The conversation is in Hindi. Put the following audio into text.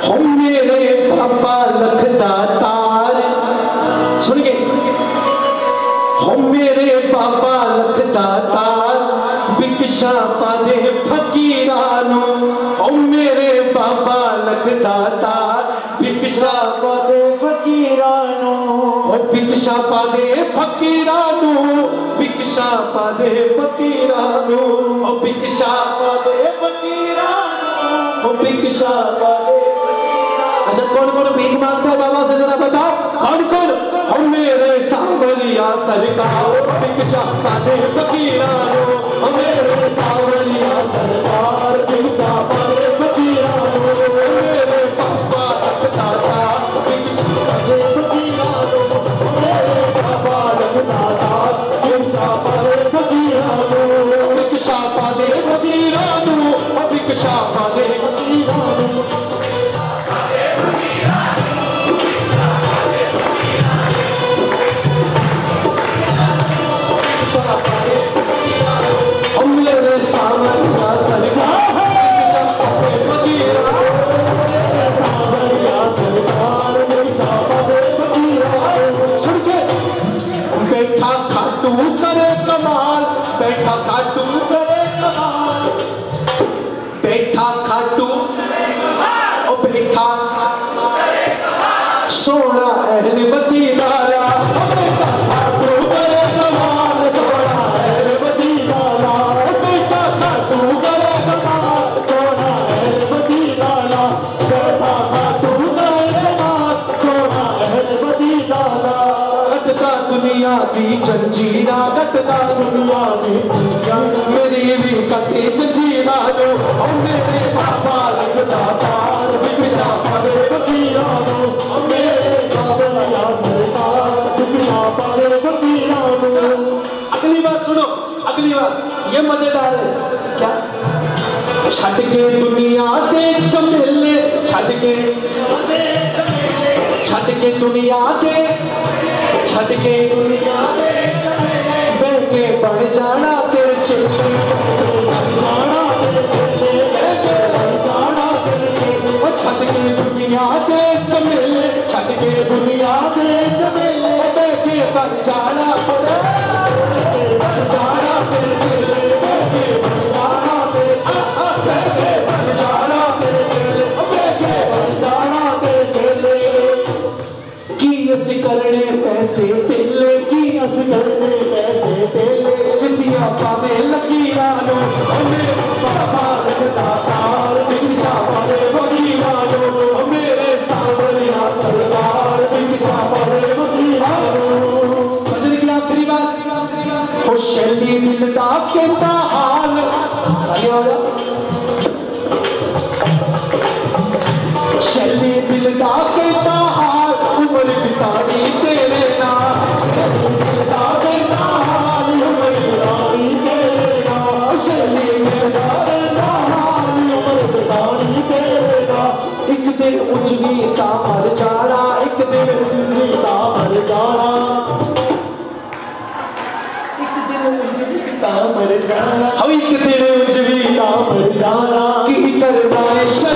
हो मेरे बाबा लखदा तार, सुन के, हो मेरे बाबा लखदा तार, भिक्षा पादे फकीरानू, हो मेरे बाबा लखदा तार, भिक्षा पादे फकीरानू, हो भिक्षा पादे फकीरानू, भिक्षा पादे फकीरानू, हो भिक्षा पादे फकीरानू, हो भिक्षा पादे। अच्छा कौन कौन भीख मांगता है बाबा से जरा बताओ, कौन कौन? हो मेरे सांवरिया सरकार, भिक्षा पादे फकीरानू, हो मेरे सांवरिया सरकार, भिक्षा पादे फकीरानू, मेरे पापा लखदा तार, भिक्षा पादे फकीरानू, मेरे पापा लखदा तार, भिक्षा पादे फकीरानू, भिक्षा पादे फकीरानू, भिक्षा पादे फकीरानू। बैठा खाटू करे कमाल, बैठा खाटू करे कमाल, बैठा खाटू ओ बैठा सोना अहल बदीदारा, बैठा खाटू करे कमाल, सोना अहल बदीदारा, बैठा खाटू करे कमाल, सोना अहल बदीदारा, बैठा खाटू करे कमाल, सोना अहल बदीदारा। गटदा दुनिया दी जंजीरा, गटदा दुनिया दी मेरी भी कटे जंजीरा दो, ओ मेरे बाबा लखदा तार, भिक्षा पादे फकीरानू, ओ मेरे बाबा लखदा तार, भिक्षा पादे फकीरानू। अगली बात सुनो, अगली बात ये मजेदार है। क्या? छट के दुनिया दे चमेले, छट के दुनिया दे, छट के दुनिया दे बह के बढ़ जाना तेरे चेले, जाना तेरे चेले, बह के बढ़ जाना तेरे चेले, छट के दुनिया दे चमेले, छट के दुनिया दे चमेले, बह के बढ़ जाना तेरे, बढ़ जाना तेरे चेले, बह के बढ़ जाना तेरे, बह के बढ़ जाना तेरे चेले, बह के बढ़ जाना तेरे चेले। की अस करने पैसे तेले, की अस करने पैसे तेले, सिंधिया पावे लकीरानू, मेरे बाबा लखदा तार, भिक्षा पादे फकीरानू, मेरे सांवरिया सरकार, भिक्षा पादे फकीरानू। भजन की आखिरी बात, हो शैली दिल दा कहता हाल, आगे आ जा, शैली दिल दा कहता हाल, उम्र बितानी तेरे नाल, शैली दिल दा कहता हाल, उम्र बितानी तेरे नाल, शैली दिल दा कहता हाल, उम्र बितानी तेरे नाल। एक दिन उजवी ता मर जाना, एक दिन उजवी ता मर जाना, एक दिन उजवी ता मर जाना, एक दिन उजवी ता मर जाना। की करना है